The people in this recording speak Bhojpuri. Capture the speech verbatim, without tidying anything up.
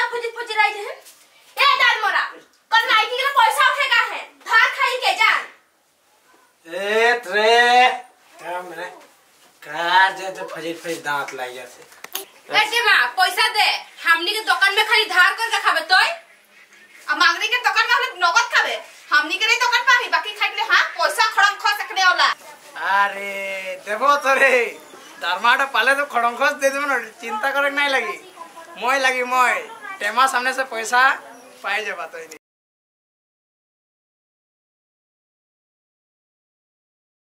फुजित फुजित रही है ए दाल मोरा कल नाइटी के पैसा उठेगा है धार खाई के जान ए रे क्या मैंने कार जे तो फजित फजित दांत लाई जैसे ए देवा पैसा दे हमनी के दुकान में खाली धार कर के खाबे तोय अब मांगनी के दुकान में हम नगद खाबे हमनी के नहीं दुकान पाही बाकी खाइ ले हां पैसा खड़म खस सकने वाला अरे देबो तोरे दरमाटा पाले तो खड़म खस दे देबो न चिंता करे नहीं लगी मोय लगी मोय टेमा सामने से पैसा पाए जे बात होई